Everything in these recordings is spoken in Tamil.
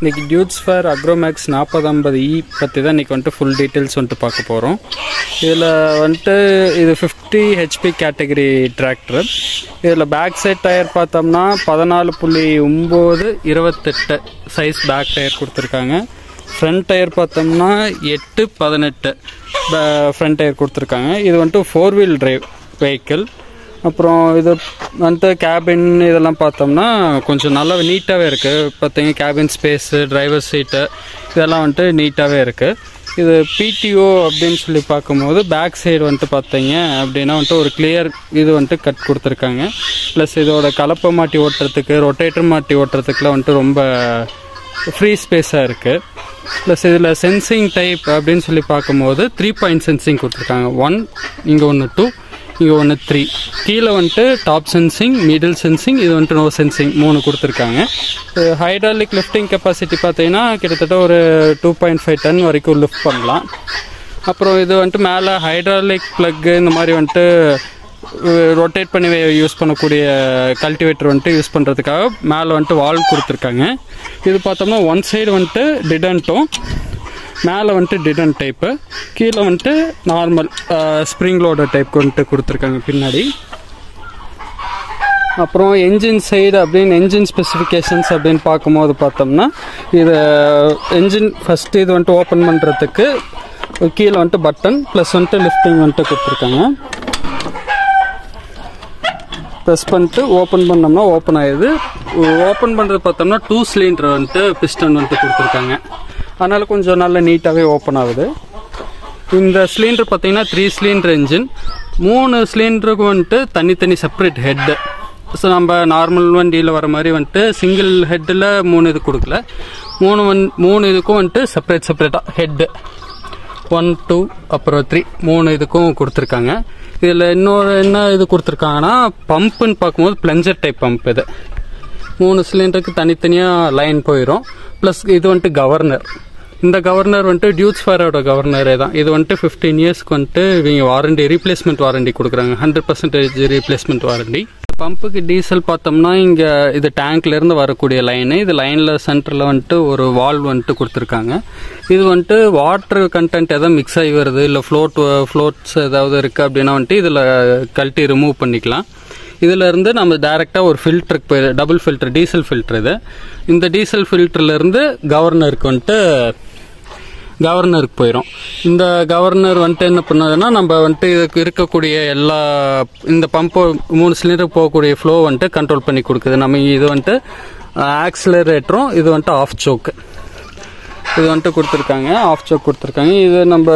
இன்னைக்கு டியூட்ஸ் ஃபேர் அக்ரோமேக்ஸ் 4050E பற்றி தான் இன்றைக்கி வந்துட்டு ஃபுல் டீட்டெயில்ஸ் வந்துட்டு பார்க்க போகிறோம். இதில் வந்துட்டு இது 50 HP கேட்டகரி டிராக்டர். இதில் பேக் சைட் டயர் பார்த்தோம்னா 14.9/28 சைஸ் பேக் டயர் கொடுத்துருக்காங்க. ஃப்ரண்ட் டயர் பார்த்தோம்னா 8/18 ஃப்ரண்ட் டயர் கொடுத்துருக்காங்க. இது வந்துட்டு 4-wheel drive வெஹிக்கிள். அப்புறம் இது வந்துட்டு கேபின் இதெல்லாம் பார்த்தோம்னா கொஞ்சம் நல்லா நீட்டாகவே இருக்குது. பார்த்தீங்க கேபின் ஸ்பேஸு, டிரைவர் சீட்டு இதெல்லாம் வந்துட்டு நீட்டாகவே இருக்குது. இது PTO அப்படின்னு சொல்லி பார்க்கும்போது பேக் சைடு வந்துட்டு பார்த்தீங்க அப்படின்னா வந்துட்டு ஒரு கிளியர் இது வந்துட்டு கட் கொடுத்துருக்காங்க. ப்ளஸ் இதோட கலப்பை மாட்டி ஓட்டுறதுக்கு, ரொட்டேட்டர் மாட்டி ஓட்டுறதுக்குலாம் வந்துட்டு ரொம்ப ஃப்ரீ ஸ்பேஸாக இருக்குது. ப்ளஸ் இதில் சென்சிங் டைப் அப்படின்னு சொல்லி பார்க்கும்போது 3 பாயிண்ட் சென்சிங் கொடுத்துருக்காங்க. 1 இங்கே 1 2 இங்கே 1 3. கீழே வந்துட்டு டாப் சென்சிங், மிடில் சென்சிங், இது வந்துட்டு நோ சென்சிங் 3 கொடுத்துருக்காங்க. ஹைட்ராலிக் லிஃப்டிங் கெப்பாசிட்டி பார்த்தீங்கன்னா கிட்டத்தட்ட ஒரு 2.5 டன் வரைக்கும் லிஃப்ட் பண்ணலாம். அப்புறம் இது வந்துட்டு மேலே ஹைட்ராலிக் ப்ளக்கு இந்த மாதிரி வந்துட்டு ரொட்டேட் பண்ணி யூஸ் பண்ணக்கூடிய கல்டிவேட்டர் வந்துட்டு யூஸ் பண்ணுறதுக்காக மேலே வந்துட்டு வால்வ் கொடுத்துருக்காங்க. இது பார்த்தோம்னா ஒன் சைடு வந்துட்டு டிடன்ட்டும், மேலே வந்துட்டு டிடன் டைப்பு, கீழே வந்துட்டு நார்மல் ஸ்ப்ரிங் லோடர் டைப் வந்துட்டு கொடுத்துருக்காங்க பின்னாடி. அப்புறம் என்ஜின் சைடு அப்படின்னு என்ஜின் ஸ்பெசிஃபிகேஷன்ஸ் அப்படின்னு பார்க்கும்போது பார்த்தோம்னா இது என்ஜின் ஃபஸ்ட்டு இது வந்துட்டு ஓப்பன் பண்ணுறதுக்கு கீழே வந்துட்டு பட்டன் ப்ளஸ் வந்துட்டு லிஃப்டிங் வந்துட்டு கொடுத்துருக்காங்க. ப்ரெஸ் பண்ணிட்டு ஓப்பன் பண்ணோம்னா ஓப்பன் ஆகிடுது. ஓப்பன் பண்ணுறது பார்த்தோம்னா 2 சிலிண்டர் வந்துட்டு பிஸ்டன் வந்துட்டு கொடுத்துருக்காங்க. அதனால் கொஞ்சம் நல்ல நீட்டாகவே ஓப்பன் ஆகுது. இந்த சிலிண்டர் பார்த்தீங்கன்னா 3 சிலிண்டர் என்ஜின். 3 சிலிண்டருக்கு வந்துட்டு தனித்தனி செப்பரேட் ஹெட்டு. ஸோ நம்ம நார்மல் வண்டியில் வர மாதிரி வந்துட்டு சிங்கிள் ஹெட்டில் 3 இது கொடுக்கல. 3 இதுக்கும் வந்துட்டு செப்பரேட்டாக ஹெட்டு 1 2 அப்புறம் 3 3 இதுக்கும் கொடுத்துருக்காங்க. இதில் இன்னொரு என்ன இது கொடுத்துருக்காங்கன்னா பம்புன்னு பார்க்கும்போது பிளஞ்சர் டைப் பம்ப். இது 3 சிலிண்டருக்கு தனித்தனியாக லைன் போயிடும். ப்ளஸ் இது வந்துட்டு கவர்னர். இந்த கவர்னர் வந்துட்டு டியூட்ஸ் ஃபேரோட கவர்னரே தான். இது வந்துட்டு 15 இயர்ஸ்க்கு வந்துட்டு இவங்க வாரண்டி, ரீப்ளேஸ்மெண்ட் வாரண்டி கொடுக்குறாங்க. 100% ரீப்ளேஸ்மெண்ட் வாரண்டி. பம்புக்கு டீசல் பார்த்தோம்னா இங்கே இது டேங்க்லேருந்து வரக்கூடிய லைனு. இது லைனில் சென்டரில் வந்துட்டு ஒரு வால்வ் வந்துட்டு கொடுத்துருக்காங்க. இது வந்துட்டு வாட்டர் கண்டென்ட் எதாவது மிக்ஸ் ஆகி வருது, இல்லை ஃப்ளோட்ஸ் ஏதாவது இருக்குது அப்படின்னா வந்துட்டு இதில் கழட்டி ரிமூவ் பண்ணிக்கலாம். இதில் இருந்து நம்ம டைரெக்டாக ஒரு ஃபில்டருக்கு போய் டபுள் ஃபில்டர், டீசல் ஃபில்டர் இது. இந்த டீசல் ஃபில்டர்லேருந்து கவர்னருக்கு போயிடும். இந்த கவர்னர் வந்துட்டு என்ன பண்ணதுன்னா நம்ம வந்துட்டு இதுக்கு இருக்கக்கூடிய எல்லா இந்த பம்பு 3 சிலிண்டருக்கு போகக்கூடிய ஃப்ளோ வந்துட்டு கண்ட்ரோல் பண்ணி கொடுக்குது. நம்ம இது வந்துட்டு ஆக்சிலரேட்டரும், இது வந்துட்டு ஆஃப் சோக்கு இது வந்துட்டு கொடுத்துருக்காங்க. ஆஃப் சோக் கொடுத்துருக்காங்க. இது நம்ம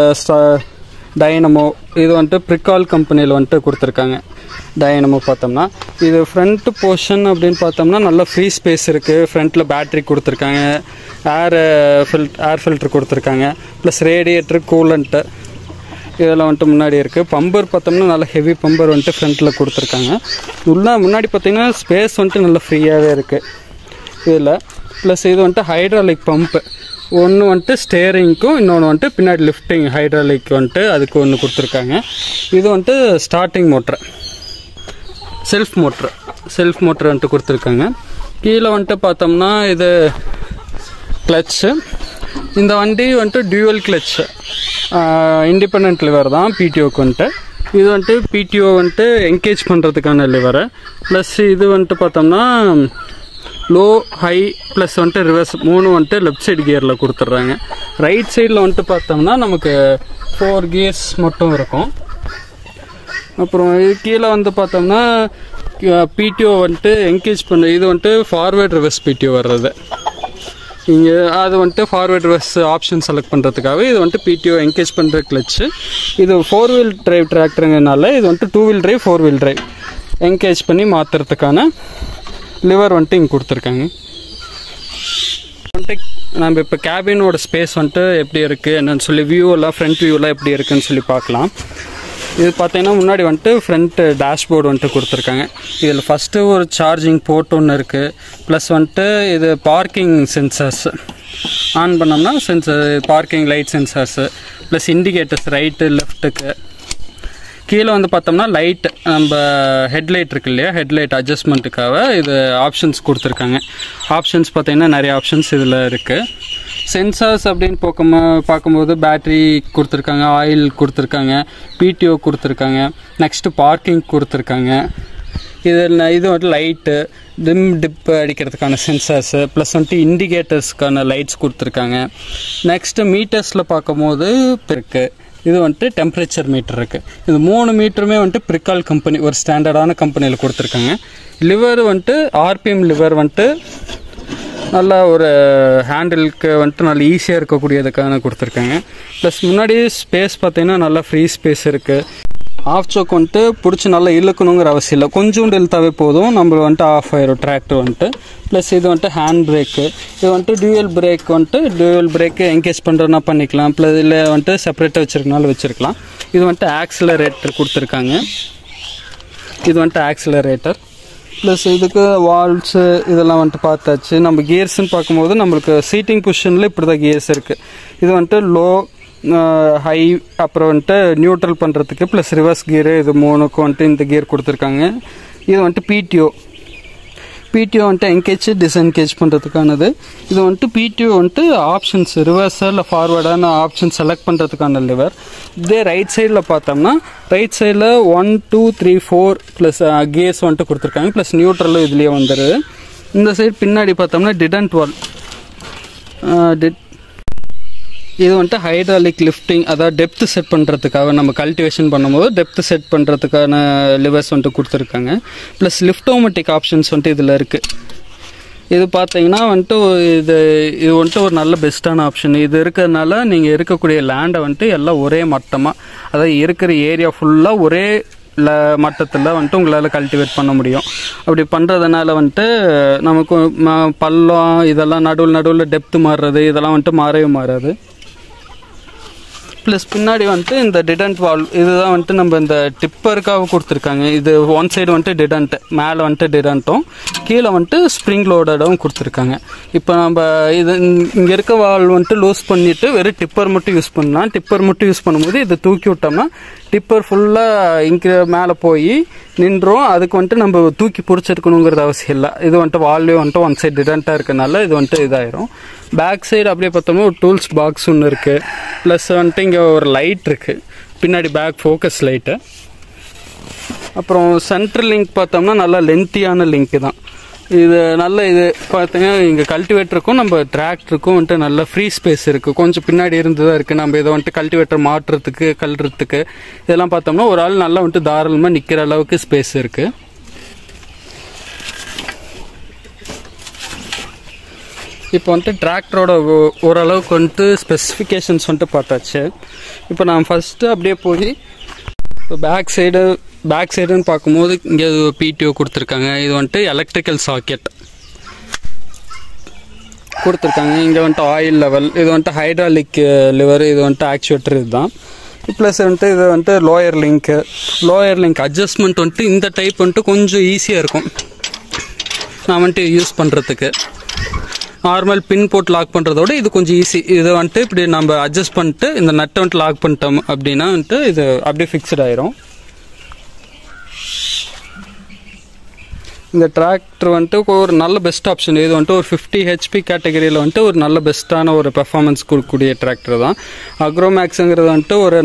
டைனமோ இது வந்துட்டு பிரிகால் கம்பெனியில் வந்துட்டு கொடுத்துருக்காங்க. டைனமோ பார்த்தோம்னா இது ஃப்ரண்ட் போர்ஷன் அப்படின்னு பார்த்தோம்னா நல்ல ஃப்ரீ ஸ்பேஸ் இருக்குது. ஃப்ரண்ட்டில் பேட்ரி கொடுத்துருக்காங்க, ஏர் ஃபில்டர் கொடுத்துருக்காங்க, ப்ளஸ் ரேடியேட்டர், கூலண்ட்டு இதெல்லாம் வந்துட்டு முன்னாடி இருக்குது. பம்பர் பார்த்தோம்னா நல்ல ஹெவி பம்பர் வந்துட்டு ஃப்ரண்ட்டில் கொடுத்துருக்காங்க. முன்னாடி பார்த்தீங்கன்னா ஸ்பேஸ் வந்துட்டு நல்லா ஃப்ரீயாகவே இருக்குது இதில். ப்ளஸ் இது வந்துட்டு ஹைட்ராலிக் பம்பு. ஒன்று வந்துட்டு ஸ்டேரிங்க்கும், இன்னொன்று வந்துட்டு பின்னாடி லிஃப்டிங் ஹைட்ராலிக் வந்துட்டு அதுக்கு ஒன்று கொடுத்துருக்காங்க. இது வந்துட்டு ஸ்டார்டிங் மோட்ரு, செல்ஃப் மோட்ரு வந்துட்டு கொடுத்துருக்காங்க. கீழே வந்துட்டு பார்த்தோம்னா இது கிளச்சு. இந்த வண்டி வந்துட்டு டியூவல் கிளச், இண்டிபெண்ட் லிவர் தான் PTOக்கு வந்துட்டு. இது வந்துட்டு PTO வந்துட்டு என்கேஜ் பண்ணுறதுக்கான லிவரு. ப்ளஸ் இது வந்துட்டு பார்த்தோம்னா லோ, ஹை, ப்ளஸ் வந்துட்டு ரிவர்ஸ் 3 வந்துட்டு லெஃப்ட் சைடு கியரில் கொடுத்துட்றாங்க. ரைட் சைடில் வந்துட்டு பார்த்தோம்னா நமக்கு 4 கியர்ஸ் மட்டும் இருக்கும். அப்புறம் இது கீழே வந்து பார்த்தோம்னா PTO வந்துட்டு என்கேஜ் பண்ண இது வந்துட்டு ஃபார்வேர்ட் ரிவர்ஸ் PTO வர்றது. இங்கே அது வந்துட்டு ஃபார்வேர்ட் ரிவர்ஸ் ஆப்ஷன் செலக்ட் பண்ணுறதுக்காக இது வந்துட்டு PTO என்கேஜ் பண்ணுற கிளச்சு. இது 4-wheel drive டிராக்டருங்கனால இது வந்துட்டு 2-wheel drive 4-wheel drive engage பண்ணி மாற்றுறதுக்கான லிவர் வந்துட்டு இங்கே கொடுத்துருக்காங்க. வந்துட்டு நம்ம இப்போ கேபினோட ஸ்பேஸ் வந்துட்டு எப்படி இருக்குது என்னன்னு சொல்லி வியூவெல்லாம், ஃப்ரண்ட் வியூவெல்லாம் எப்படி இருக்குதுன்னு சொல்லி பார்க்கலாம். இது பார்த்தீங்கன்னா முன்னாடி வந்துட்டு ஃப்ரண்ட் டேஷ்போர்டு வந்துட்டு கொடுத்துருக்காங்க. இதில் ஃபஸ்ட்டு ஒரு சார்ஜிங் போர்ட் ஒன்று இருக்குது. ப்ளஸ் வந்துட்டு இது பார்க்கிங் சென்சர்ஸ் ஆன் பண்ணோம்னா parking light sensors, plus indicators right லெஃப்ட்டுக்கு. கீழே வந்து பார்த்தோம்னா லைட் நம்ம ஹெட்லைட் இருக்கு இல்லையா, ஹெட்லைட் அட்ஜஸ்ட்மெண்ட்டுக்காக இது ஆப்ஷன்ஸ் கொடுத்துருக்காங்க. ஆப்ஷன்ஸ் பார்த்தீங்கன்னா நிறைய ஆப்ஷன்ஸ் இதில் இருக்குது. சென்சார்ஸ் அப்படின்னு பார்க்கும்போது பேட்ரி கொடுத்துருக்காங்க, ஆயில் கொடுத்துருக்காங்க, பிடிஓ கொடுத்துருக்காங்க, நெக்ஸ்ட்டு பார்க்கிங் கொடுத்துருக்காங்க. இது வந்துட்டு லைட்டு டிப் அடிக்கிறதுக்கான சென்சார்ஸு ப்ளஸ் வந்துட்டு இண்டிகேட்டர்ஸ்க்கான லைட்ஸ் கொடுத்துருக்காங்க. நெக்ஸ்ட்டு மீட்டர்ஸில் பார்க்கும்போது இருக்குது. இது வந்துட்டு டெம்பரேச்சர் மீட்டர் இருக்குது. இது 3 மீட்டருமே வந்துட்டு பிரிக்கால் கம்பெனி ஒரு ஸ்டாண்டர்டான கம்பெனியில் கொடுத்துருக்காங்க. லிவர் வந்துட்டு ஆர்பிஎம் லிவர் வந்துட்டு நல்லா ஒரு ஹேண்டிலுக்கு வந்துட்டு நல்லா ஈஸியாக இருக்கக்கூடியதுக்கான கொடுத்துருக்காங்க. ப்ளஸ் முன்னாடி ஸ்பேஸ் பார்த்தீங்கன்னா நல்லா ஃப்ரீ ஸ்பேஸ் இருக்குது. ஆஃப் சோக் வந்துட்டு பிடிச்சி நல்லா இழுக்கணுங்கிற அவசியம் இல்லை, கொஞ்சோண்டு இழுத்தாவே போதும், நம்ம வந்துட்டு ஆஃப் ஆயிரும் டிராக்டர் வந்துட்டு. ப்ளஸ் இது வந்துட்டு ஹேண்ட் பிரேக்கு. இது வந்துட்டு டியூயல் பிரேக்கு என்கேஜ் பண்ணுறதுனா பண்ணிக்கலாம், ப்ளஸ் இதில் வந்துட்டு செப்பரேட்டாக வச்சுருக்கனாலும் வச்சுருக்கலாம். இது வந்துட்டு ஆக்சிலரேட்டர் கொடுத்துருக்காங்க. இது வந்துட்டு ஆக்சிலரேட்டர். ப்ளஸ் இதுக்கு வால்வ்ஸு இதெல்லாம் வந்துட்டு பார்த்தாச்சு. நம்ம கியர்ஸ்ன்னு பார்க்கும்போது நம்மளுக்கு சீட்டிங் பொசிஷனில் இப்படி தான் கியர்ஸ் இருக்குது. இது வந்துட்டு லோ, ஹை, அப்புறம் வந்துட்டு நியூட்ரல் பண்ணுறதுக்கு ப்ளஸ் ரிவர்ஸ் கியரு, இது 3க்கும் வந்துட்டு இந்த கியர் கொடுத்துருக்காங்க. இது வந்துட்டு பிடிஓ வந்துட்டு என்கேஜ் டிஸ்என்கேஜ் பண்ணுறதுக்கானது. இது வந்துட்டு பிடிஓ வந்துட்டு ஆப்ஷன்ஸ் ரிவர்ஸாக இல்லை ஃபார்வர்டான ஆப்ஷன் செலக்ட் பண்ணுறதுக்கான லிவர். இதே ரைட் சைடில் பார்த்தோம்னா ரைட் சைடில் 1 2 3 4 ப்ளஸ் கியர்ஸ் வந்துட்டு கொடுத்துருக்காங்க, ப்ளஸ் நியூட்ரலும் இதுலேயே வந்துடுது. இந்த சைடு பின்னாடி பார்த்தோம்னா டிடன்ட் வால், இது வந்துட்டு ஹைட்ராலிக் லிஃப்டிங், அதாவது டெப்த் செட் பண்ணுறதுக்காக நம்ம கல்டிவேஷன் பண்ணும்போது டெப்த் செட் பண்ணுறதுக்கான லிவர்ஸ் வந்துட்டு கொடுத்துருக்காங்க. ப்ளஸ் லிஃப்டோமேட்டிக் ஆப்ஷன்ஸ் வந்துட்டு இதில் இருக்குது. இது பார்த்தீங்கன்னா வந்துட்டு இது வந்துட்டு ஒரு நல்ல பெஸ்ட்டான ஆப்ஷன். இது இருக்கிறதுனால நீங்கள் இருக்கக்கூடிய லேண்டை வந்துட்டு எல்லாம் ஒரே மட்டமாக, அதாவது இருக்கிற ஏரியா ஃபுல்லாக ஒரே மட்டத்தில் வந்துட்டு உங்களால் கல்டிவேட் பண்ண முடியும். அப்படி பண்ணுறதுனால வந்துட்டு நமக்கு பள்ளம் இதெல்லாம் நடுவில் டெப்த்து மாறுறது இதெல்லாம் வந்துட்டு மாறவே மாறாது. ப்ளஸ் பின்னாடி வந்துட்டு இந்த டிடன்ட் வால்வ் இதுதான் வந்துட்டு நம்ம இந்த டிப்பருக்காக கொடுத்துருக்காங்க. இது ஒன் சைடு வந்துட்டு டிடன்ட், மேலே வந்துட்டு டிடன்ட்டும் கீழே வந்துட்டு ஸ்ப்ரிங் லோடடும் கொடுத்துருக்காங்க. இப்போ நம்ம இது இங்கே இருக்க வால்வ் வந்துட்டு லூஸ் பண்ணிவிட்டு வெறும் டிப்பர் மட்டும் யூஸ் பண்ணலாம். டிப்பர் மட்டும் யூஸ் பண்ணும்போது இதை தூக்கி விட்டோம்னா டிப்பர் ஃபுல்லாக இங்கே மேலே போய் நின்றோம். அதுக்கு வந்துட்டு நம்ம தூக்கி பிடிச்சிருக்கணுங்கிறது அவசியம் இல்லை. இது வந்துட்டு வால்வே வந்துட்டு ஒன் சைடு டிடன்ட்டாக இருக்கனால இது வந்துட்டு இதாயிரும். பேக் சைடு அப்படியே பார்த்தோம்னா ஒரு டூல்ஸ் பாக்ஸ் ஒன்று இருக்குது. ப்ளஸ் வந்துட்டு இங்கே ஒரு லைட் இருக்குது பின்னாடி, பேக் ஃபோக்கஸ் லைட்டு. அப்புறம் சென்ட்ரல் லிங்க் பார்த்தோம்னா நல்லா லென்த்தியான லிங்க்கு தான் இது. நல்ல இது பார்த்தீங்கன்னா இங்கே கல்டிவேட்டருக்கும் நம்ம டிராக்டருக்கும் வந்துட்டு நல்ல ஃப்ரீ ஸ்பேஸ் இருக்குது. கொஞ்சம் பின்னாடி இருந்து தான் இருக்குது. நம்ம இதை வந்துட்டு கல்டிவேட்டர் மாட்டுறதுக்கு கல்றதுக்கு இதெல்லாம் பார்த்தோம்னா ஒரு ஆள் நல்லா வந்துட்டு தாராளமாக நிற்கிற அளவுக்கு ஸ்பேஸ் இருக்குது. இப்போ வந்துட்டு டிராக்டரோட ஓரளவுக்கு வந்துட்டு ஸ்பெசிஃபிகேஷன்ஸ் வந்துட்டு பார்த்தாச்சு. இப்போ நான் ஃபஸ்ட்டு அப்படியே போய் இப்போ பேக் சைடுன்னு பார்க்கும்போது இங்கே பிடிஓ கொடுத்துருக்காங்க. இது வந்துட்டு எலக்ட்ரிக்கல் சாக்கெட் கொடுத்துருக்காங்க. இங்கே வந்துட்டு ஆயில் லெவல், இது வந்துட்டு ஹைட்ராலிக் லிவர், இது வந்துட்டு ஆக்சுவேட்டர் இதுதான். ப்ளஸ் வந்துட்டு இது வந்துட்டு லோயர் லிங்க் அட்ஜஸ்ட்மெண்ட் வந்துட்டு இந்த டைப் வந்துட்டு கொஞ்சம் ஈஸியாக இருக்கும் நான் வந்துட்டு யூஸ் பண்ணுறதுக்கு. நார்மல் பின் போட்டு லாக் பண்ணுறதோட இது கொஞ்சம் ஈஸி. இதை வந்துட்டு இப்படி நம்ம அட்ஜஸ்ட் பண்ணிட்டு இந்த நட்டை வந்துட்டு லாக் பண்ணிட்டோம் அப்படின்னா வந்துட்டு இது அப்படியே ஃபிக்ஸ்ட் ஆயிரும். இந்த டிராக்டர் வந்துட்டு ஒரு நல்ல பெஸ்ட் ஆப்ஷன். இது வந்துட்டு ஒரு 50 HP கேட்டகரியில் வந்துட்டு ஒரு நல்ல பெஸ்ட்டான ஒரு பெர்ஃபார்மன்ஸ் கொடுக்கக்கூடிய டிராக்டர் தான். அக்ரோமேக்ஸுங்கிறது வந்துட்டு ஒரு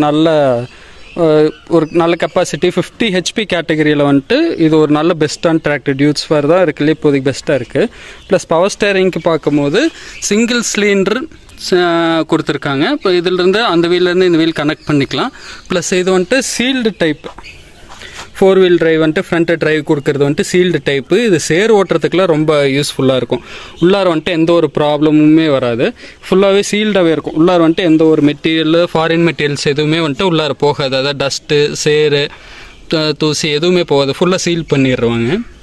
நல்ல கெப்பாசிட்டி 50 HP கேட்டகரியில் வந்துட்டு இது ஒரு நல்ல பெஸ்ட்டான டிராக்டர். டியூட்ஸ் ஃபார் தான் இருக்குல்ல இப்போதைக்கு பெஸ்ட்டாக இருக்குது. ப்ளஸ் பவர் ஸ்டேரிங்க்கு பார்க்கும்போது சிங்கிள் சிலிண்டர் கொடுத்துருக்காங்க. இப்போ இதிலிருந்து அந்த வீல்லேருந்து இந்த வீல் கனெக்ட் பண்ணிக்கலாம். ப்ளஸ் இது வந்துட்டு சீல்டு டைப் 4 வீல் டிரைவ் வந்துட்டு ஃப்ரண்ட் டிரைவ் கொடுக்கறது வந்துட்டு சீல்டு டைப்பு. இது சேர் ஓட்டுறதுக்குலாம் ரொம்ப யூஸ்ஃபுல்லாக இருக்கும். உள்ளார வந்துட்டு எந்த ஒரு ப்ராப்ளமுமே வராது, ஃபுல்லாகவே சீல்டாகவே இருக்கும். உள்ளார வந்துட்டு எந்த ஒரு மெட்டீரியல் ஃபாரின் மெட்டீரியல்ஸ் எதுவுமே வந்துட்டு உள்ளார போகாது. அதாவது டஸ்ட்டு சேரு தூசி எதுவுமே போகாது, ஃபுல்லாக சீல் பண்ணிடுவாங்க.